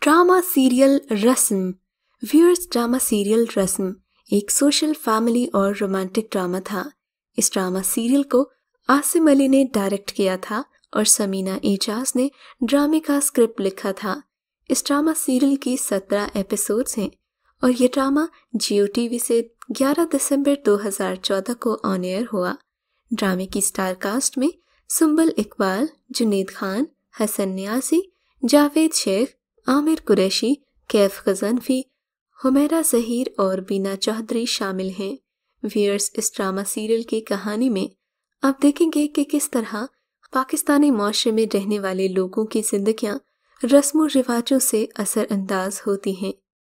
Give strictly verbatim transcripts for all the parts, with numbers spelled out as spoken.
Drama serial Rasm. Viewers, drama serial Rasm एक social, family और romantic drama था। इस ड्रामा सीरियल को आसिम अली ने डायरेक्ट किया था और समीना एजाज ने ड्रामे का स्क्रिप्ट लिखा था। इस ड्रामा सीरियल की सत्रह एपिसोड्स हैं और ये ड्रामा जियो टीवी से ग्यारह दिसंबर दो हज़ार चौदह को ऑन एयर हुआ। ड्रामे की स्टार कास्ट में सुंबल इकबाल, जुनैद खान, हसन न्याजी, जावेद शेख, आमिर कुरैशी, कैफ गजनफी, हुमैरा जहीर और बीना चौधरी शामिल हैं। व्यूअर्स, इस ड्रामा सीरियल की कहानी में आप देखेंगे कि किस तरह पाकिस्तानी माशरे में रहने वाले लोगों की जिंदगियां रस्मों रिवाजों से असरअंदाज होती हैं।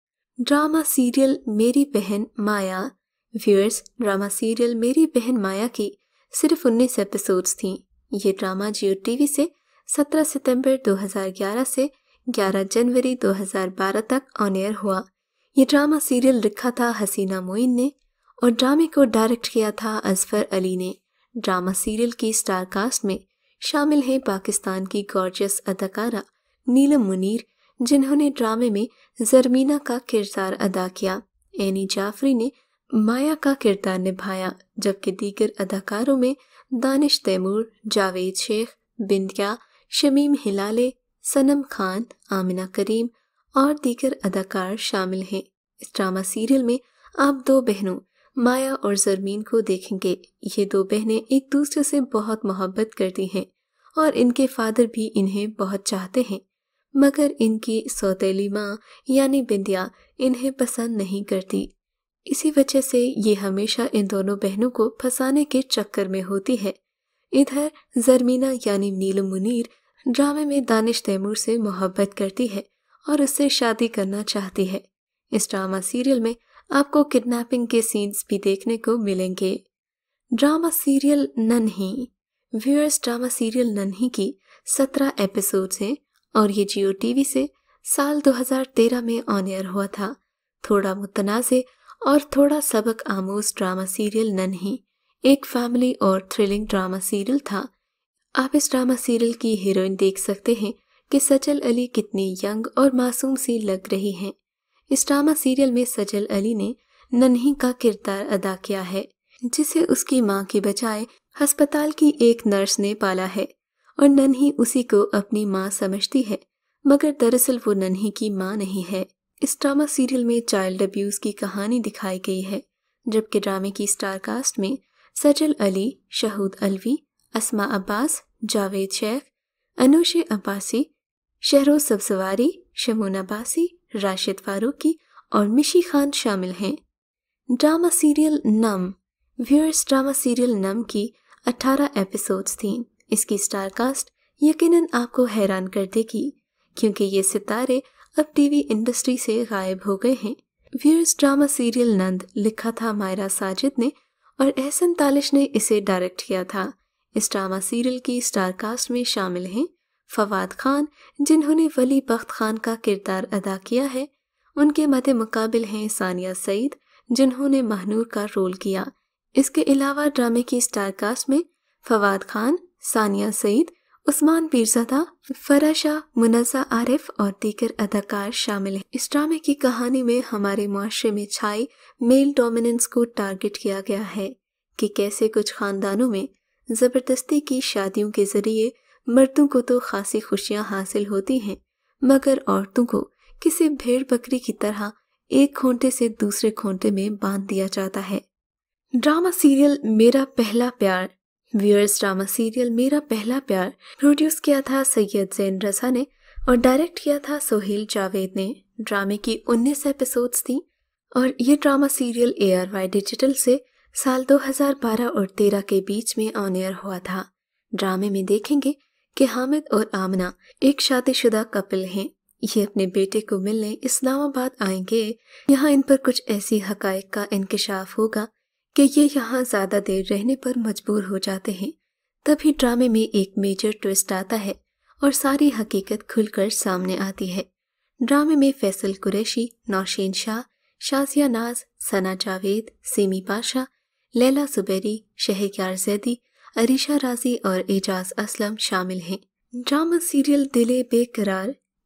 ड्रामा सीरियल मेरी बहन माया। व्यूअर्स, ड्रामा सीरियल मेरी बहन माया की सिर्फ उन्नीस एपिसोड्स थीं। ये ड्रामा जियो टीवी से सत्रह सितंबर दो हज़ार ग्यारह से ग्यारह जनवरी दो हज़ार बारह तक ऑन एयर हुआ। ये ड्रामा सीरियल लिखा था हसीना मोइन ने और ड्रामे को डायरेक्ट किया था अजफर अली ने। ड्रामा सीरियल की स्टार कास्ट में शामिल हैं पाकिस्तान की गॉर्जियस अदाकारा नीलम मुनीर, जिन्होंने ड्रामे में जरमीना का किरदार अदा किया। एनी जाफरी ने माया का किरदार निभाया, जबकि दीगर अदाकारों में दानिश तैमूर, जावेद शेख, बिंदिया, शमीम हिलाले, सनम खान, आमिना करीम और दीगर अदाकार शामिल हैं। इस ड्रामा सीरियल में आप दो बहनों माया और जरमीन को देखेंगे। ये दो बहनें एक दूसरे से बहुत मोहब्बत करती हैं और इनके फादर भी इन्हें बहुत चाहते हैं, मगर इनकी सौतेली माँ यानी बिंदिया इन्हें पसंद नहीं करती। इसी वजह से ये हमेशा इन दोनों बहनों को फंसाने के चक्कर में होती है। इधर जरमीना यानी नीलम मुनीर ड्रामे में दानिश तैमूर से मोहब्बत करती है और उससे शादी करना चाहती है। इस ड्रामा सीरियल में आपको किडनैपिंग के सीन्स भी देखने को मिलेंगे। Drama serial Nanhi. Viewers, drama serial Nanhi की सत्रह एपिसोड्स हैं और ये जियो टीवी से साल दो हज़ार तेरह में ऑन एयर हुआ था। थोड़ा मुतनाज़े और थोड़ा सबक आमोज ड्रामा सीरियल नन्ही एक फैमिली और थ्रिलिंग ड्रामा सीरियल था। आप इस ड्रामा सीरियल की हीरोइन देख सकते हैं कि सजल अली कितनी यंग और मासूम सी लग रही हैं। इस ड्रामा सीरियल में सजल अली ने नन्ही का किरदार अदा किया है, जिसे उसकी मां की बजाय अस्पताल की एक नर्स ने पाला है और नन्ही उसी को अपनी मां समझती है, मगर दरअसल वो नन्ही की मां नहीं है। इस ड्रामा सीरियल में चाइल्ड अब्यूज की कहानी दिखाई गई है, जबकि ड्रामे की स्टार कास्ट में सजल अली, शहूद अलवी, अस्मा अब्बास, जावेद शेख, अनुशे अब्बासी, शहरोज सब्जवारी, शमून अब्बासी, राशिद फारूकी और मिशी खान शामिल हैं। Drama serial Nam. Viewers, drama serial Nam की अठारह एपिसोड्स थीं। इसकी स्टार कास्ट यकीनन आपको हैरान कर देगी, क्योंकि ये सितारे अब टीवी इंडस्ट्री से गायब हो गए हैं। व्यूअर्स, ड्रामा सीरियल नंद लिखा था मायरा साजिद ने और एहसन तालिश ने इसे डायरेक्ट किया था। इस ड्रामा सीरियल की स्टार कास्ट में शामिल हैं फवाद खान, जिन्होंने वली बख्त खान का किरदार अदा किया है। उनके मद्दे मुकाबिल हैं सानिया सईद, जिन्होंने महनूर का रोल किया। इसके अलावा ड्रामे की स्टार कास्ट में फवाद खान, सानिया सईद, उस्मान पीरज़ादा, फराशा, मुनज़्ज़ा आरिफ और दीगर अदाकार शामिल हैं। इस ड्रामे की कहानी में हमारे माशरे में छाई मेल डोमिनेंस को टारगेट किया गया है कि कैसे कुछ खानदानों में ज़बरदस्ती की शादियों के जरिए मर्दों को तो खासी खुशियां हासिल होती हैं, मगर औरतों को किसी भेड़ बकरी की तरह एक खोंटे से दूसरे खोंटे में बांध दिया जाता है। ड्रामा सीरियल मेरा पहला प्यार। व्यूअर्स, ड्रामा सीरियल मेरा पहला प्यार प्रोड्यूस किया था सैयद जैन रजा ने और डायरेक्ट किया था सोहेल जावेद ने। ड्रामे की उन्नीस एपिसोड्स थी और ये drama serial A R Y digital से साल दो हज़ार बारह और तेरह के बीच में ऑन एयर हुआ था। ड्रामे में देखेंगे कि हामिद और आमना एक शादीशुदा कपल हैं। ये अपने बेटे को मिलने इस्लामाबाद आएंगे। यहाँ इन पर कुछ ऐसी हकायक का इंकशाफ होगा कि ये यहाँ ज्यादा देर रहने पर मजबूर हो जाते हैं। तभी ड्रामे में एक मेजर ट्विस्ट आता है और सारी हकीकत खुलकर सामने आती है। ड्रामे में फैसल कुरैशी, नौशीन शाह, शाजिया नाज, सना जावेद, सीमी पाशा, लैला जुबैरी, शहरयार जैदी, अरीशा राजी और एजाज असलम शामिल हैं। ड्रामा सीरियल दिले बेकरार।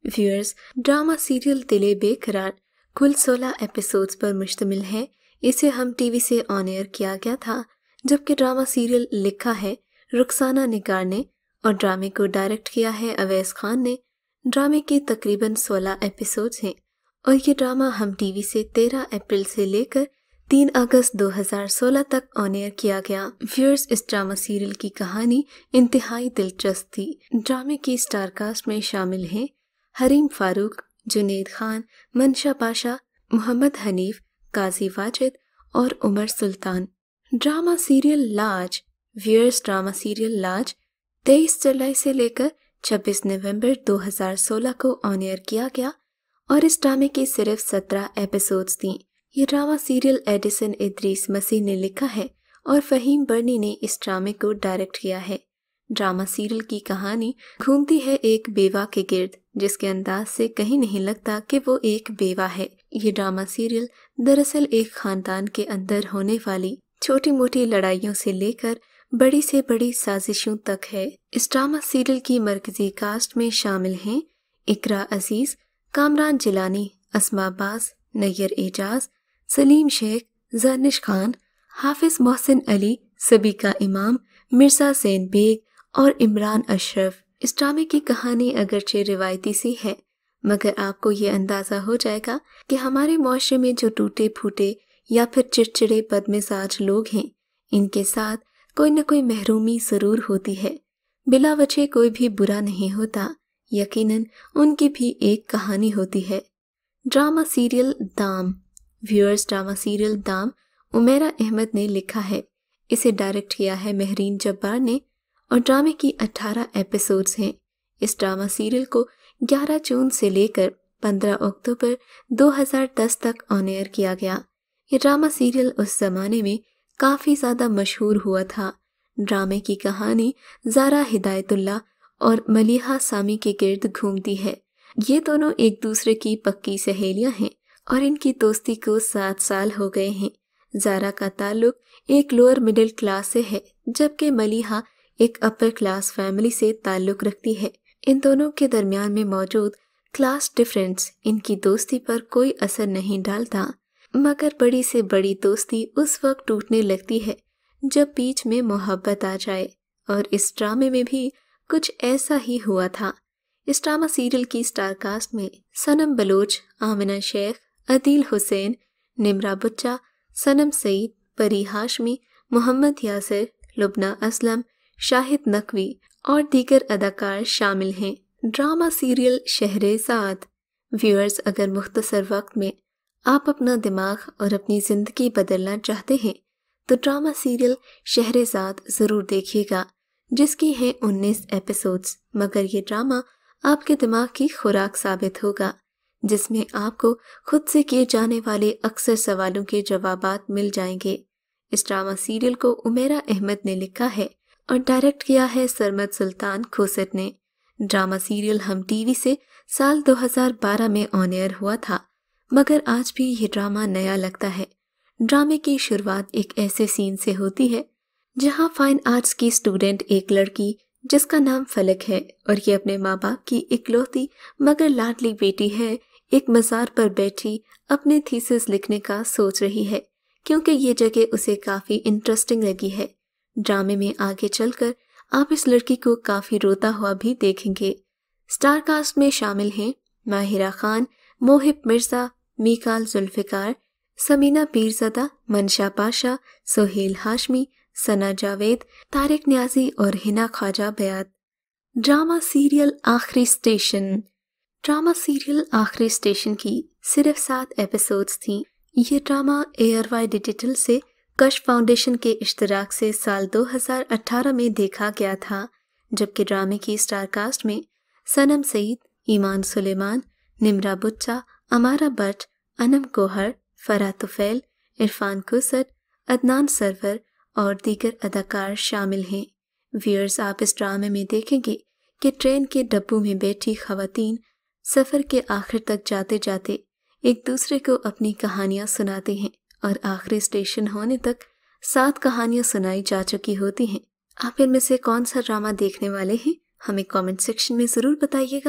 व्यूअर्स, ड्रामा सीरियल दिले बेकरार कुल सोलह एपिसोड्स पर मुश्तमिल है। इसे हम टीवी से ऑन एयर किया गया था, जबकि ड्रामा सीरियल लिखा है रुखसाना निगार ने और ड्रामे को डायरेक्ट किया है अवैस खान ने। ड्रामे के तकरीबन सोलह एपिसोड्स हैं और ये ड्रामा हम टीवी से तेरह अप्रैल से लेकर तीन अगस्त दो हज़ार सोलह तक ऑन एयर किया गया। व्यूअर्स, इस ड्रामा सीरियल की कहानी इंतहाई दिलचस्प थी। ड्रामे की स्टार कास्ट में शामिल हैं हरीम फारूक, जुनैद खान, मंशा पाशा, मोहम्मद हनीफ, काजी वाजिद और Umar Sultan. Drama serial Laaj. Viewers, drama serial Laaj तेईस जुलाई से लेकर छब्बीस नवंबर दो हज़ार सोलह को ऑन एयर किया गया और इस ड्रामे की सिर्फ सत्रह एपिसोड्स थी। ये ड्रामा सीरियल एडिसन इद्रीस मसीह ने लिखा है और फहीम बर्नी ने इस ड्रामे को डायरेक्ट किया है। ड्रामा सीरियल की कहानी घूमती है एक बेवा के गिर्द, जिसके अंदाज से कहीं नहीं लगता कि वो एक बेवा है। ये ड्रामा सीरियल दरअसल एक खानदान के अंदर होने वाली छोटी मोटी लड़ाइयों से लेकर बड़ी से बड़ी साजिशों तक है। इस ड्रामा सीरियल की मरकजी कास्ट में शामिल हैं इकरा अजीज, कामरान जिलानी, अस्मा बास, नैयर एजाज, सलीम शेख, जर्निश खान, हाफिज मोहसिन अली, सबीका इमाम, मिर्जा ज़ैन बेग और इमरान अशरफ। इस ड्रामे की कहानी अगरचे रिवायती सी है, मगर आपको ये अंदाज़ा हो जाएगा कि हमारे मुआशरे में जो टूटे फूटे या फिर चिड़चिड़े बदमिजाज लोग हैं, इनके साथ कोई न कोई महरूमी ज़रूर होती है। बिला वजह कोई भी बुरा नहीं होता, यकीनन उनकी भी एक कहानी होती है। Drama serial Daam. Viewers, drama serial Daam Umera Ahmad ने लिखा है। इसे डायरेक्ट किया है महरीन जब्बार ने और ड्रामे की अठारह एपिसोड्स हैं। इस ड्रामा सीरियल को ग्यारह जून से लेकर पंद्रह अक्टूबर दो हज़ार दस तक ऑन एयर किया गया। ये ड्रामा सीरियल उस जमाने में काफ़ी ज़्यादा मशहूर हुआ था। ड्रामे की कहानी ज़ारा हिदायतुल्लाह और मलिहा सामी के गिर्द घूमती है। ये दोनों एक दूसरे की पक्की सहेलियां हैं और इनकी दोस्ती को सात साल हो गए हैं। ज़ारा का ताल्लुक एक लोअर मिडिल क्लास से है, जबकि मलिहा एक अपर क्लास फैमिली से ताल्लुक रखती है। इन दोनों के दरमियान में मौजूद क्लास डिफरेंस इनकी दोस्ती पर कोई असर नहीं डालता, मगर बड़ी से बड़ी दोस्ती उस वक्त टूटने लगती है जब बीच में मोहब्बत आ जाए, और इस ड्रामे में भी कुछ ऐसा ही हुआ था। इस ड्रामा सीरियल की स्टार कास्ट में सनम बलोच, आमिना शेख, अदील हुसैन, निमरा बुच्चा, सनम सईद, परी हाशमी, मोहम्मद यासिर, लुबना असलम, शाहिद नकवी और दीगर अदाकार शामिल हैं। Drama serial शहरेज़ाद। व्यूअर्स, अगर मुख्तसर वक्त में आप अपना दिमाग और अपनी ज़िंदगी बदलना चाहते हैं तो ड्रामा सीरियल शहरेज़ाद ज़रूर देखिएगा, जिसकी हैं उन्नीस एपिसोड्स। मगर ये ड्रामा आपके दिमाग की खुराक साबित होगा, जिसमें आपको खुद से किए जाने वाले अक्सर सवालों के जवाबात मिल जाएंगे। इस ड्रामा सीरियल को उमेरा अहमद ने लिखा है और डायरेक्ट किया है सरमद सुल्तान खोसट ने। ड्रामा सीरियल हम टीवी से साल दो हज़ार बारह में ऑन एयर हुआ था, मगर आज भी ये ड्रामा नया लगता है। ड्रामे की शुरुआत एक ऐसे सीन से होती है जहां फाइन आर्ट्स की स्टूडेंट एक लड़की जिसका नाम फलक है और ये अपने माँ बाप की इकलौती मगर लाडली बेटी है, एक मज़ार पर बैठी अपने थीसिस लिखने का सोच रही है, क्योंकि ये जगह उसे काफ़ी इंटरेस्टिंग लगी है। ड्रामे में आगे चलकर आप इस लड़की को काफ़ी रोता हुआ भी देखेंगे। स्टार कास्ट में शामिल हैं माहिरा खान, मोहिब मिर्ज़ा, मीकाल जुल्फ़िकार, समीना पीरज़दा, मंशा पाशा, सोहेल हाशमी, सना जावेद, तारिक न्याजी और Hina Khwaja Bayat. Drama serial Aakhri station. Drama serial Aakhri station की सिर्फ सात एपिसोड्स थीं। ये ड्रामा एयर वाई डिजिटल से कश फाउंडेशन के इश्तराक से साल दो हज़ार अठारह में देखा गया था, जबकि ड्रामे की स्टार कास्ट में सनम सईद, ईमान सुलेमान, निमरा बुच्चा, अमारा बट, अनम कोहर, फराह तुफैल, इरफान कुसद, अदनान सरवर और दीगर अदाकार शामिल हैं। व्यूअर्स, आप इस ड्रामे में देखेंगे कि ट्रेन के डब्बों में बैठी खवातीन सफ़र के आखिर तक जाते जाते एक दूसरे को अपनी कहानियाँ सुनाते हैं और आखिरी स्टेशन होने तक सात कहानियाँ सुनाई जा चुकी होती हैं। आप इनमें से कौन सा ड्रामा देखने वाले हैं, हमें कमेंट सेक्शन में ज़रूर बताइएगा।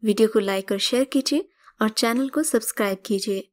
वीडियो को लाइक और शेयर कीजिए और चैनल को सब्सक्राइब कीजिए।